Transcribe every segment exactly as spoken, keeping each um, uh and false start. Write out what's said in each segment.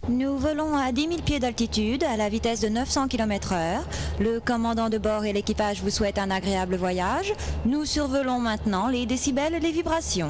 Nous volons à dix mille pieds d'altitude, à la vitesse de neuf cents kilomètres heure. Le commandant de bord et l'équipage vous souhaitent un agréable voyage. Nous survolons maintenant les décibels et les vibrations.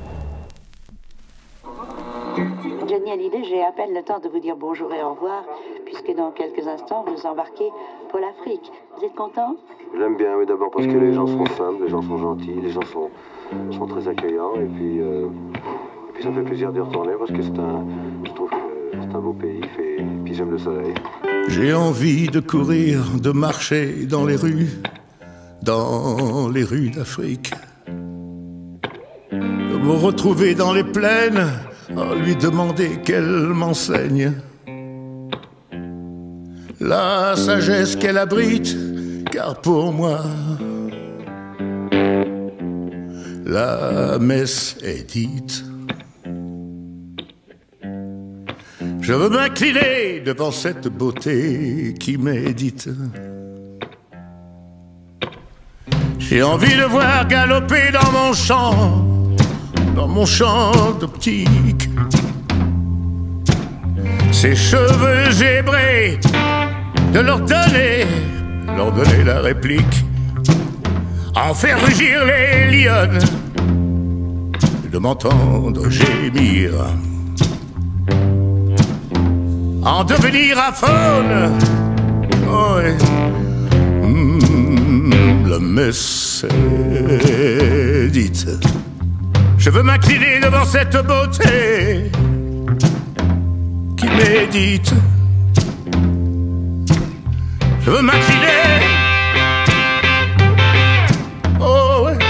Johnny Hallyday, j'ai à peine le temps de vous dire bonjour et au revoir, puisque dans quelques instants, vous embarquez pour l'Afrique. Vous êtes content? J'aime bien, mais d'abord parce que les gens sont simples, les gens sont gentils, les gens sont, sont très accueillants, et puis, euh, et puis ça fait plaisir d'y retourner, parce que c'est un, je trouve que c'est un beau pays, et puis j'aime le soleil. J'ai envie de courir, de marcher dans les rues, dans les rues d'Afrique, de me retrouver dans les plaines, à lui demander qu'elle m'enseigne la sagesse qu'elle abrite, car pour moi la messe est dite. Je veux m'incliner devant cette beauté qui médite. J'ai envie de voir galoper dans mon champ, dans mon champ d'optique, ses cheveux zébrés, de leur donner, leur donner la réplique, en faire rugir les lionnes, de m'entendre gémir, en devenir à faune. Oh, ouais. Mmh, la messe est dite. Je veux m'incliner devant cette beauté qui médite. Je veux m'incliner. Oh ouais.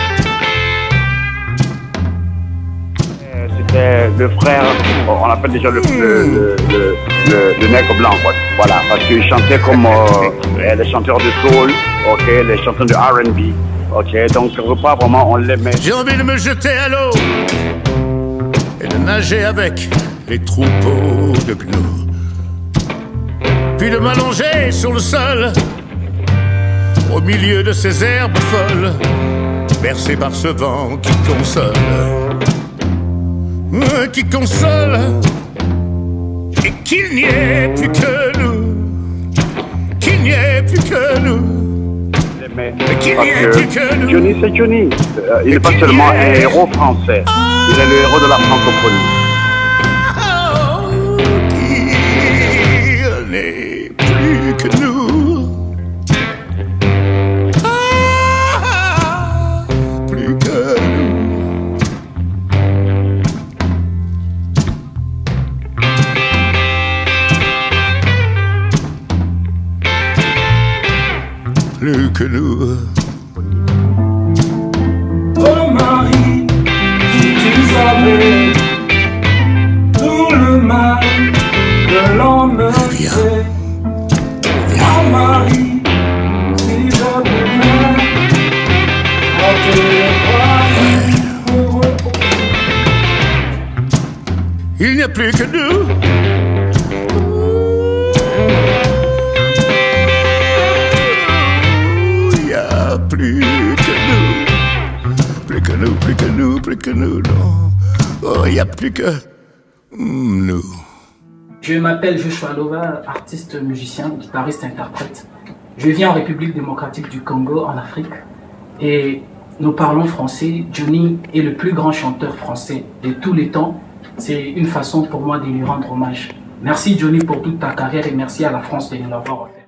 C'était le frère, on appelle déjà le, le, le, le, le, le nègre blanc, quoi. Voilà, parce qu'il chantait comme euh, les chanteurs de soul, ok, les chanteurs de R and B, ok, donc le repas vraiment on l'aimait. J'ai envie de me jeter à l'eau et de nager avec les troupeaux de gnous, puis de m'allonger sur le sol au milieu de ces herbes folles, bercées par ce vent qui console, euh, qui console, et qu'il n'y ait plus que nous, qu'il n'y ait plus que nous, Mais qu'il n'y ait plus que nous. Johnny, c'est Johnny. Euh, il n'est pas seulement un héros français, il est le héros de la francophonie. Il n'est plus que nous. Ah, plus que nous. Plus que nous. Oh Marie, si tu savais tout le mal que l'on me fait. Oh Marie, si je pouvais monter les bras pour reposer. Il n'y a plus que nous. Il n'y a plus que nous. Plus que nous, plus que nous, plus que nous, non. Oh, il n'y a plus que nous. Je m'appelle Joshua Lova, artiste, musicien, guitariste, interprète. Je viens en République démocratique du Congo, en Afrique. Et nous parlons français. Johnny est le plus grand chanteur français de tous les temps. C'est une façon pour moi de lui rendre hommage. Merci Johnny pour toute ta carrière et merci à la France de nous l'avoir offert.